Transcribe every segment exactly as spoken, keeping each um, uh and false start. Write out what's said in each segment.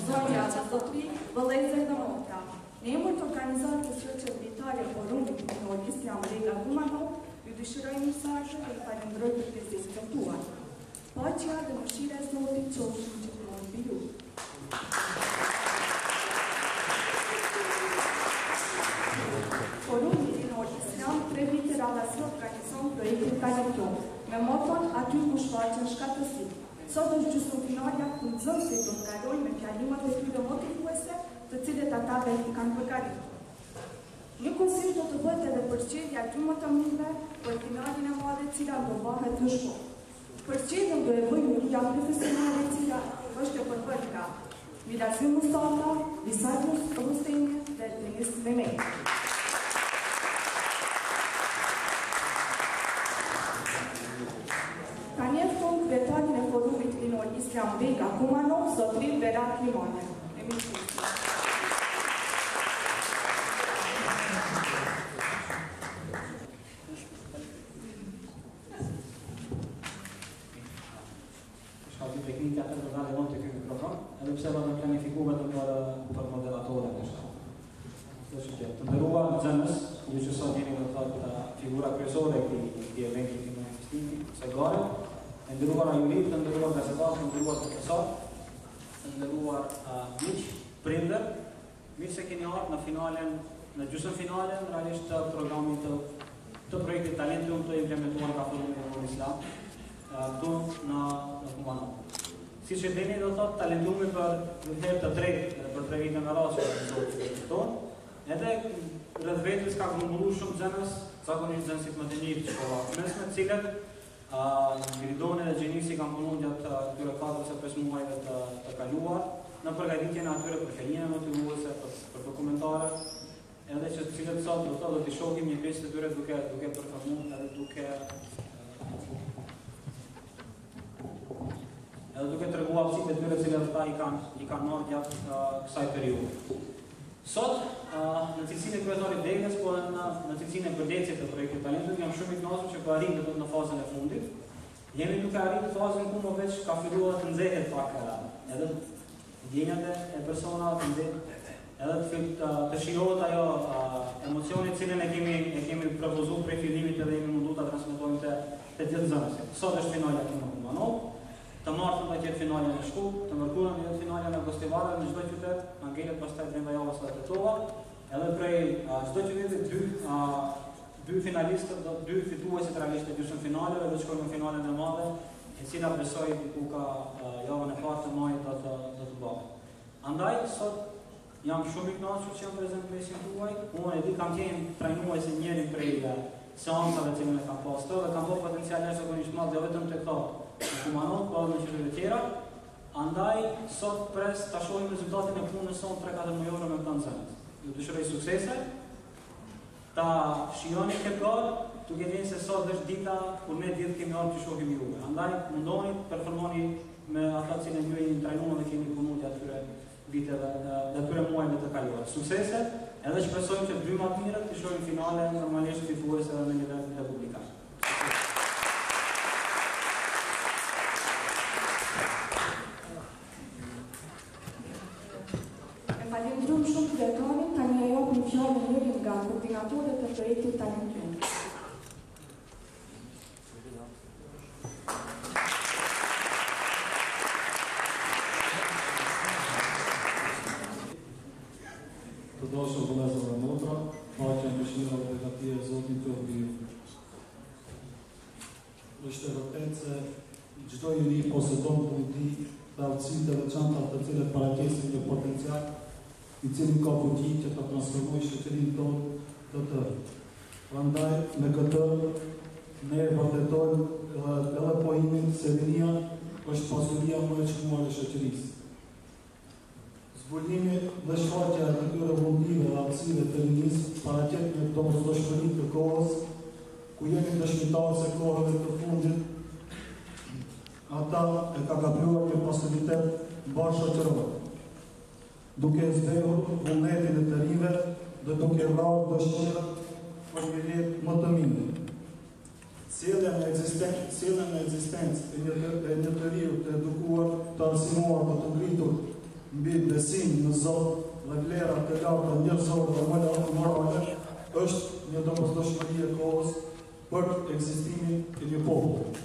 Zonja të zotri, vëllezër dhe motra. Në emër të organizatës shoqëritare e Forumit Ligjor Islam Rega Kumanov, ju dëshiroj mesazhe dhe ju falenderoj për prezencën tuaj. Paqja dhe mëshira e Zotit qofshin gjithmonë mbi ju. Forumi Ligjor Islam tre vite radhës organizon projektin Talenton, me moton aty ku shfaqen shkatësit. Sot është gjysmëfinalja ku nxënësit do të kalojnë me fjalimat e tyre motivuese, të cilët ata vetë i kanë përgatitur. Një konsil do të bëhet edhe përcjellja e dy motamimeve për finalin e madhe e cila do bëhet në shkollë. Përcjelljen do e bëjë unia profesionale e cila është e përbërë nga Mirazim Mustafa, Visarius Rusteni dhe Denis Mehmeti. Kryetarin e Forumit Ligjor Islam Rega Kumanov, zotrin Berat Limane. Shka dy teknika të të dalë të këtë mikrofon, edhe pse do të planifikuve të për, për moderatore në shka. Të ndërrua në zënës, ju që sot jeni do të thotë figura kryesore këti eventi të manifestimi, se gore, të ndërruar a jurit, të ndërruar gazetar, të ndërruar profesor, të ndërruar miq, prindër, mirë se keni ardhur në finalen, në gjysmë finalen, realisht të programit të, të projektit Talentum të implementuar nga Forumi Ligjor Islam, këtu në, në Kumanov. Si që dini do thotë, Talentumi për herë të tretë dhe për tre vite me radhë që të zotë tonë, edhe rreth vetës ka grumbulluar shumë xhenës, zakonisht xhenësit më të mirë që po mesme të cilët Gridone dhe Gjenisi kanë punuar gjatë këtyre katër ose pesë muajve të, të kaluar në përgatitjen e atyre për fjalime motivuese, për, për dokumentare, edhe që të cilët sot do të do të shohim një pjesë të tyre duke duke performuar edhe duke edhe duke treguar aftësitë e tyre të cilat ata i kanë i kanë marrë gjatë uh, kësaj periudhe. Sot, uh, në cilësinë e kryetarit Degës, po në, në cilësinë e përdecit të projektit Talentum, jam shumë i kënaqur që po arrim të në fazën e fundit. Jemi duke arritur në fazën ku më veç ka filluar të nxehet pak edhe ndjenjat e personave të nxehet, edhe të, të, të shirohet ajo uh, emocioni i cilën e kemi e kemi propozuar prej fillimit edhe jemi munduar ta transmetojmë te te gjithë zonësit. Sot është finalja këtu në Kumanov. Të martën do të jetë finalja në Shkup, të mërkurën do jetë finalja në Gostivarë në çdo qytet, në ngelet pastaj brenda javës së tetove, edhe prej çdo qyteti dy dy finalistë, do dy fituesit realisht të gjysmë finaleve do të shkojnë në finalen e madhe, e cila besoj ku ka javën e parë të majit do të do të bëhet. Andaj sot jam shumë i kënaqur që jam prezant në mesin tuaj. Unë e di kam qenë trajnues i njërin prej seancave që më kanë pasur dhe kam bërë potencial jashtëzakonisht madh jo vetëm tek këto në Kumanov, por në qytete të tjera. Andaj sot pres ta shohim rezultatin e punës sonë tre katër mujore me këta nxënës. Ju dëshiroj suksese. Ta shijoni këtë garë, duke qenë se sot është dita kur ne gjithë kemi ardhur të shohim juve. Andaj mundoni, performoni me ata që ne ju jeni trajnuar dhe keni punuar gjatë këtyre viteve dhe atyre muajve të kaluar. Suksese, edhe shpresojmë që dy më të mirët të shohim finale normalisht fituese edhe në nivel republikan. Falenderoj shumë kryetarin, tani ajo në fjalën njërin nga koordinatorët e projektit Talentum. Të dashur vëllezër dhe motra, paqja, mëshira dhe begatia e Zotit qoftë mbi ju. Është e vërtetë se çdo njeri posedon fundi dhe aftësitë të veçanta të cilat paraqisin një potencial i cili ka fuqi që të transformojë shoqërinë tonë të tërë. Prandaj me këtë ne vërtetojmë edhe pohimin se rinia është pasuria më e çmuar e shoqërisë. Zbulimi dhe shfaqja e këtyre mundive dhe aftësive të rinisë paraqet me domosdoshmëri të kohës, ku jemi dëshmitarë se kohëve të fundit ata e ka gabruar me pasuritet mbar shoqëror, duke zbehur vullnetin e të rive dhe duke vrarë dëshirën për një jetë më të mirë. Sjellja në ekzistencë, sjellja në ekzistencë e një të riu të edukuar, të arsimuar, të të ngritur mbi besim në Zot dhe vlera të larta njerëzore dhe morale është një domosdoshmëri e kohës për ekzistimin e një populli.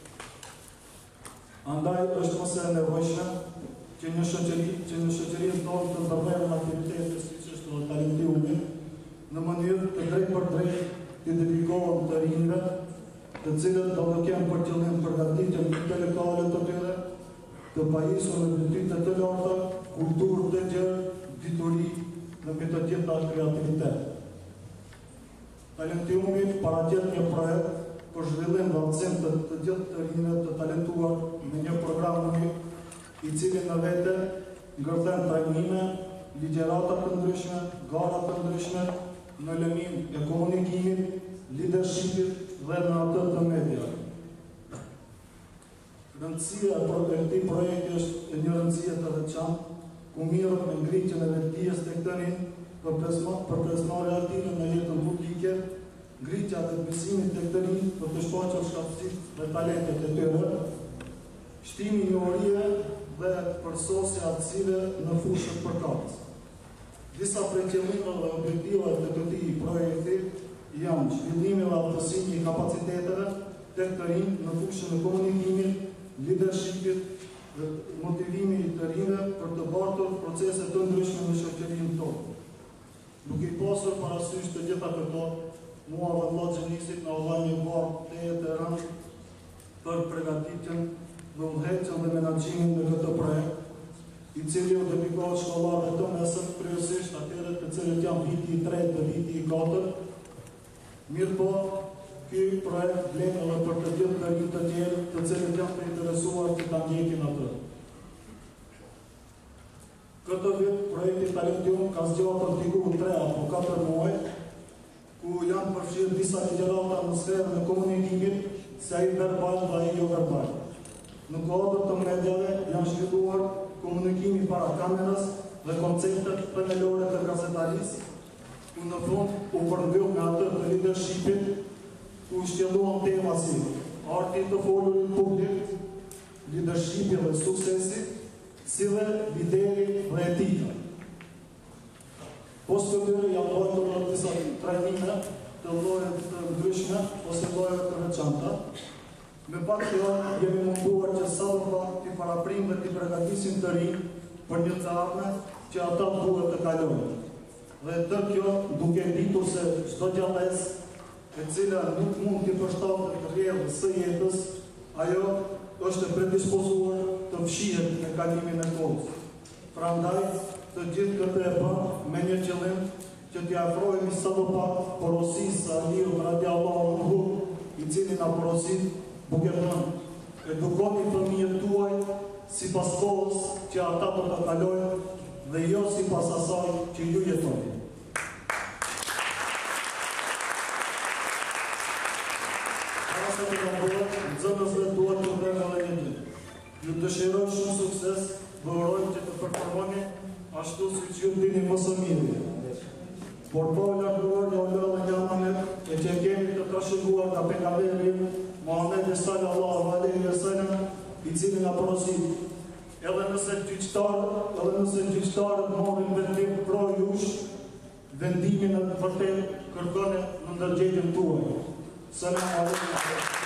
Andaj është mëse e nevojshme që një shoqëri, që një shoqëri tonë të ndërmerrë në aktivitete siç është talentiumi, në mënyrë të drejtë për drejtë të dedikohen të rinjve, të cilët do të kenë për qëllim përgatitjen intelektuale të tyre, të pajisur në detyra të larta, kulturë të gjerë, dituri dhe me të gjitha kreativitet. Talentiumi paraqet një projekt për zhvillim dhe alcim të, të gjithë të rinjve të talentuar me një program unik, i cili në vete ngërthen trajnime, ligjerata të ndryshme, gara të ndryshme, në lëmin e komunikimit, leadershipit dhe në atë të media. Rëndësia e këtij projekti është një rëndësie të veçantë, ku mirët me ngritjen e vetdijes tek të rinj, për presnorë aktive në jetën publike, ngritja të besimit tek të rinj për të shfaqur shkatësitë dhe talentet e tyre, shtimi i njohurie dhe përsosja aftësive në fushët përkatëse. Disa prej qëllimeve dhe objektivave të këtij projekti janë zhvillimi dhe aftësimi i kapaciteteve tek të rinj në fushën e komunikimit, leadershipit dhe motivimi i të rinjve për të bartur procese të ndryshme në shoqërinë tonë. Duke i pasur parasysh të gjitha këto, mua dhe vëlla Xhenisit na u dha një barkë teje të rëndë për përgatitjen dhe udhëheqjen dhe menaxhimin në këtë projekt, i cili u dedikohet shkollarëve të mesëm, kryesisht atyre të cilët janë viti i tretë dhe viti i katërt. Mirëpo, ky projekt vlen edhe për të gjithë të rinj të tjerë të cilët janë të interesuar që ta ndjekin atë. Këtë vit projekti Talentium ka zgjatur diku tre apo katër muaj, ku janë përfshirë disa ligjerata në sferën e komunikimit, se ai verbal dhe ai jo verbal. Në kuadër të mediave janë zhvilluar komunikimi para kamerës dhe konceptet themelore të gazetarisë, ku në fund u përmbyll me atë të leadershipit, ku shtjelluan tema si arti të folurit publik, leadershipi dhe suksesi, si dhe lideri dhe etika. Post këtyre janë bërë në disa trajnime të lloje të ndryshme ose lloje të veçanta. Me pak kjo jemi munduar që sa do pak t'i paraprim dhe t'i përgatisim të rinj për një të ardhme që ata duhet të kalojnë. Dhe tërë kjo duke ditur se çdo gjallës e cila nuk mund t'i përshtatet të rrjedhës së jetës, ajo është e predispozuar të fshihet në kalimin e kohës. Prandaj, të gjithë këtë e bën me një qëllim që t'i afrohemi sa do pak porosisë së Aliut radiallahu anhu, i cili na porosit duke thënë: edukoni fëmijët tuaj sipas kohës që ata do të kalojnë dhe jo sipas asaj që ju jetoni. Para se të këmbërë, nxënësve duhet të vëmë edhe një gjë. Ju dëshiroj shumë sukses, dhe urojmë që të performoni ashtu si që ju dini më së miri. Por po e lartëruar ja u lë dhe një amanet e që kemi të trashëguar nga pejgamberi Muhamedi sallallahu alaihi wasallam, i cili na porosit: edhe nëse gjyqtarët, edhe nëse gjyqtarët marrin vendim pro jush, vendimin e vërtet kërkoni në ndërgjegjën tuaj. Selam alaikum.